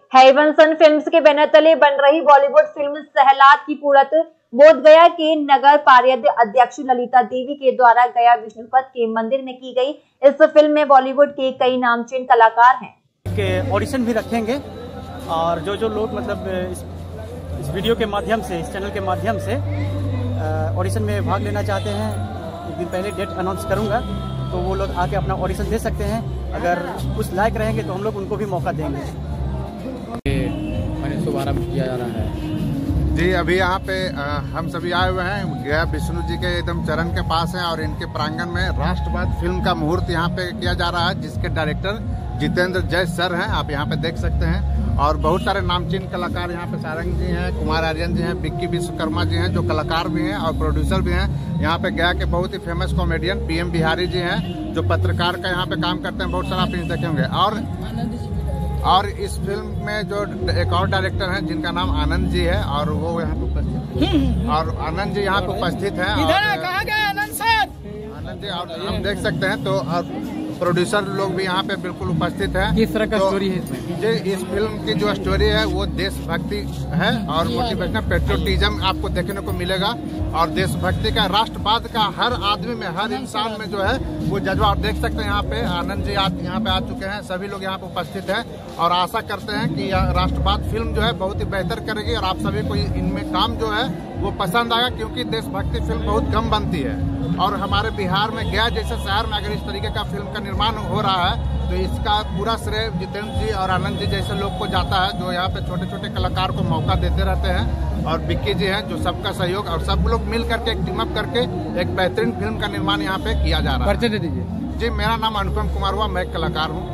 Haven Sun Films के banner तले बन रही बॉलीवुड फिल्म सहलाद की पूरत बोधगया के नगर पार्षद अध्यक्ष ललिता देवी के द्वारा गया विष्णुपद के मंदिर में की गई। इस फिल्म में बॉलीवुड के कई नामचीन कलाकार हैं। ऑडिशन भी रखेंगे और जो लोग मतलब इस वीडियो के माध्यम से, इस चैनल के माध्यम से ऑडिशन में भाग लेना चाहते हैं, एक दिन पहले डेट अनाउंस करूंगा, तो वो लोग आके अपना ऑडिशन दे सकते हैं। अगर कुछ लायक रहेंगे तो हम लोग उनको भी मौका देंगे। शुभारंभ किया जा रहा है जी। अभी यहाँ पे हम सभी आए हुए हैं, गया विष्णु जी के एकदम चरण के पास हैं और इनके प्रांगण में राष्ट्रवाद फिल्म का मुहूर्त यहाँ पे किया जा रहा है, जिसके डायरेक्टर जितेंद्र जय सर हैं, आप यहाँ पे देख सकते हैं। और बहुत सारे नामचीन कलाकार यहाँ पे सारंग जी हैं, कुमार आर्यन जी हैं, विक्की विश्वकर्मा जी हैं, जो कलाकार भी हैं और प्रोड्यूसर भी हैं। यहाँ पे गया के बहुत ही famous comedian PM Bihari ji हैं, जो पत्रकार का यहाँ पे काम करते हैं, बहुत सारा आप देखे होंगे। और इस फिल्म में जो एक और डायरेक्टर हैं जिनका नाम आनंद जी है, और वो यहाँ पे उपस्थित हैं, और आनंद जी यहाँ पे उपस्थित हैं। कहाँ गए आनंद सर? आनंद जी, और हम देख सकते हैं तो प्रोड्यूसर लोग भी यहाँ पे बिल्कुल उपस्थित हैं। किस तरह का स्टोरी है इसमें? जी, इस फिल्म की जो स्टोरी है वो देशभक्ति है और मोटिवेशनल पेट्रियोटिज्म आपको देखने को मिलेगा, और देशभक्ति का, राष्ट्रवाद का हर आदमी में, हर इंसान में जो है वो जज्बा आप देख सकते हैं। यहाँ पे आनंद जी यहाँ पे आ चुके हैं, सभी लोग यहाँ पे उपस्थित हैं, और आशा करते हैं कि राष्ट्रवाद फिल्म जो है बहुत ही बेहतर करेगी और आप सभी को इनमें काम जो है वो पसंद आएगा, क्योंकि देशभक्ति फिल्म बहुत कम बनती है। और हमारे बिहार में गया जैसे शहर में अगर इस तरीके का फिल्म का निर्माण हो रहा है तो इसका पूरा श्रेय जितेंद्र जी और आनंद जी जैसे लोग को जाता है, जो यहाँ पे छोटे छोटे कलाकार को मौका देते रहते हैं। और विक्की जी हैं, जो सबका सहयोग, और सब लोग मिल करके एक टीम अप करके एक बेहतरीन फिल्म का निर्माण यहाँ पे किया जा रहा है। परिचय दे दीजिए। जी, मेरा नाम अनुपम कुमार हुआ, मैं एक कलाकार हूँ।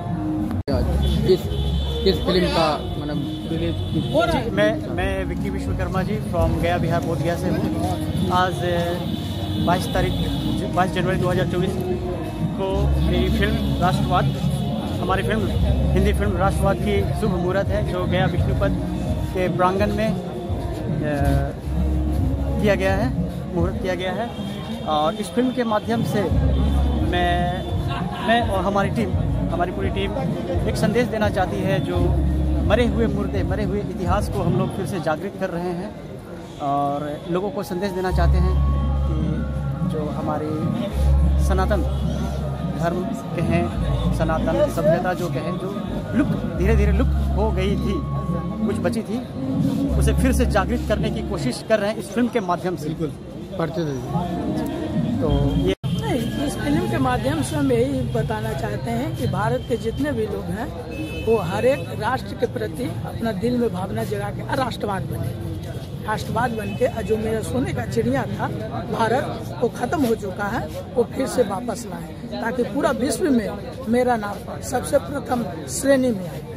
किस फिल्म का मतलब? मैं विक्की विश्वकर्मा जी फ्रॉम गया बिहार बोधगया से हूँ। आज 22 जनवरी 2024 को मेरी फिल्म राष्ट्रवाद, हमारी फिल्म हिंदी फिल्म राष्ट्रवाद की शुभ मुहूर्त है, जो गया विष्णुपद के प्रांगण में किया गया है, मुहूर्त किया गया है। और इस फिल्म के माध्यम से मैं और हमारी पूरी टीम एक संदेश देना चाहती है, जो मरे हुए मुर्दे, मरे हुए इतिहास को हम लोग फिर से जागृत कर रहे हैं, और लोगों को संदेश देना चाहते हैं कि जो हमारे सनातन धर्म कहें, सनातन सभ्यता जो कहें, जो धीरे धीरे लुप्त हो गई थी, कुछ बची थी, उसे फिर से जागृत करने की कोशिश कर रहे हैं इस फिल्म के माध्यम से। बिल्कुल। तो ये इस फिल्म के माध्यम से हम यही बताना चाहते हैं कि भारत के जितने भी लोग हैं वो हर एक राष्ट्र के प्रति अपना दिल में भावना जगा के राष्ट्रवाद बने, राष्ट्रवाद बन के जो मेरा सोने का चिड़िया था भारत, वो खत्म हो चुका है, वो फिर से वापस लाए, ताकि पूरा विश्व में मेरा नाम सबसे प्रथम श्रेणी में आए।